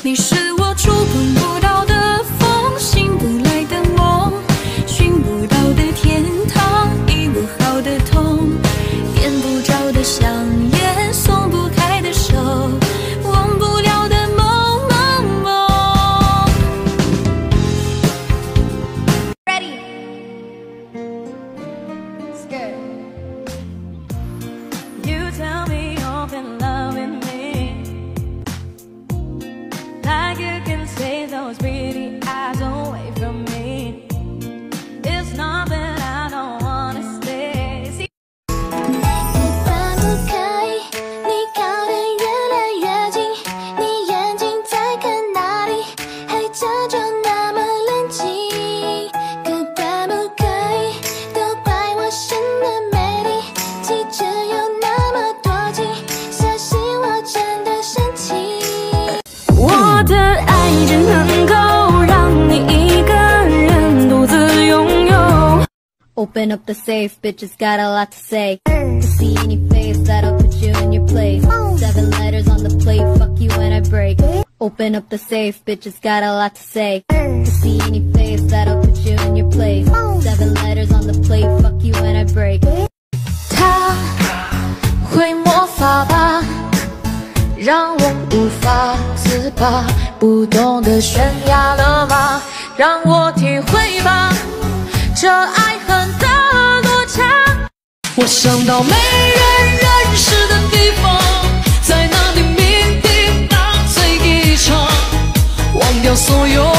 你是我触碰不到的风，醒不来的梦，寻不到的天堂，医不好的痛，点不着的香烟，松不开的手，忘不了的梦。Ready, scared. You tell me you've been loving me, like you can save those pretty eyes away from me. It's not that I don't wanna stay. See, 放不开，你靠得越来越近，你眼睛在看哪里？还假装那么冷静，可怪不开，都怪我显得美丽，气质有那么多情，小心我真的生气。 我的爱只能够让你一个人独自拥有。 Open up the safe, bitches got a lot to say. To see any face that'll put you in your place. 7 letters on the plate, fuck you when I break. Open up the safe, bitches got a lot to say. To see any face that'll put you in your place. 7 letters on the plate, fuck you when I break. 他会魔法吧，让我无法自拔，不懂得悬崖勒马，让我体会吧，这爱恨的落差。我想到没人认识的地方，在那里酩酊大醉一场，忘掉所有